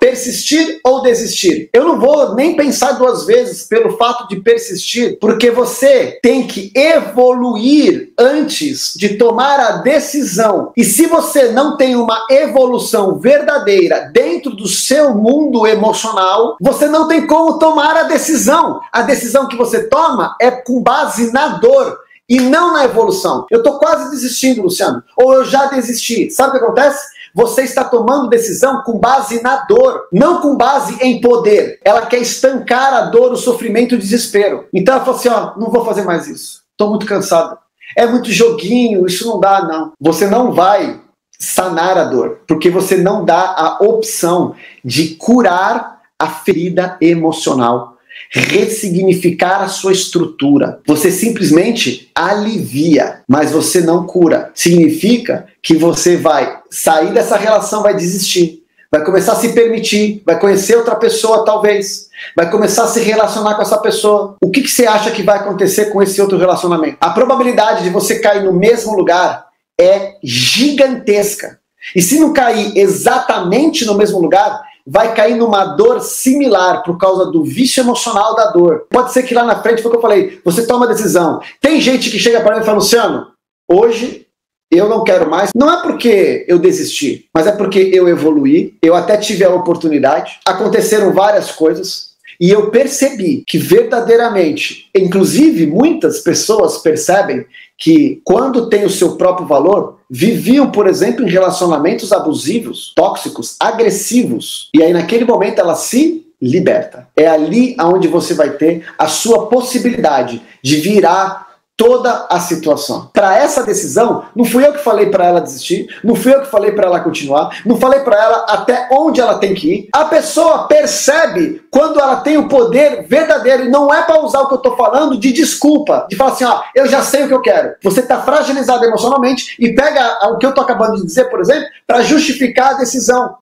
persistir ou desistir? Eu não vou nem pensar duas vezes pelo fato de persistir, porque você tem que evoluir antes de tomar a decisão. E se você não tem uma evolução verdadeira dentro do seu mundo emocional, você não tem como tomar a decisão. A decisão que você toma é com base na dor e não na evolução. Eu tô quase desistindo, Luciano, ou eu já desisti. Sabe o que acontece? Você está tomando decisão com base na dor, não com base em poder. Ela quer estancar a dor, o sofrimento e o desespero. Então ela falou assim, ó, não vou fazer mais isso. Estou muito cansado. É muito joguinho, isso não dá, não. Você não vai sanar a dor, porque você não dá a opção de curar a ferida emocional, ressignificar a sua estrutura. Você simplesmente alivia, mas você não cura. Significa que você vai sair dessa relação, vai desistir, vai começar a se permitir, vai conhecer outra pessoa talvez, vai começar a se relacionar com essa pessoa. O que você acha que vai acontecer com esse outro relacionamento? A probabilidade de você cair no mesmo lugar é gigantesca. E se não cair exatamente no mesmo lugar, vai cair numa dor similar por causa do vício emocional da dor. Pode ser que lá na frente, foi o que eu falei, você toma a decisão. Tem gente que chega para mim e fala, Luciano, hoje eu não quero mais. Não é porque eu desisti, mas é porque eu evoluí, eu até tive a oportunidade, aconteceram várias coisas, e eu percebi que verdadeiramente, inclusive muitas pessoas percebem que quando tem o seu próprio valor, viviam, por exemplo, em relacionamentos abusivos, tóxicos, agressivos. E aí naquele momento ela se liberta. É ali onde você vai ter a sua possibilidade de virar toda a situação. Para essa decisão, não fui eu que falei para ela desistir, não fui eu que falei para ela continuar, não falei para ela até onde ela tem que ir. A pessoa percebe quando ela tem o poder verdadeiro, e não é para usar o que eu estou falando de desculpa, de falar assim, ó, eu já sei o que eu quero. Você está fragilizado emocionalmente e pega o que eu estou acabando de dizer, por exemplo, para justificar a decisão.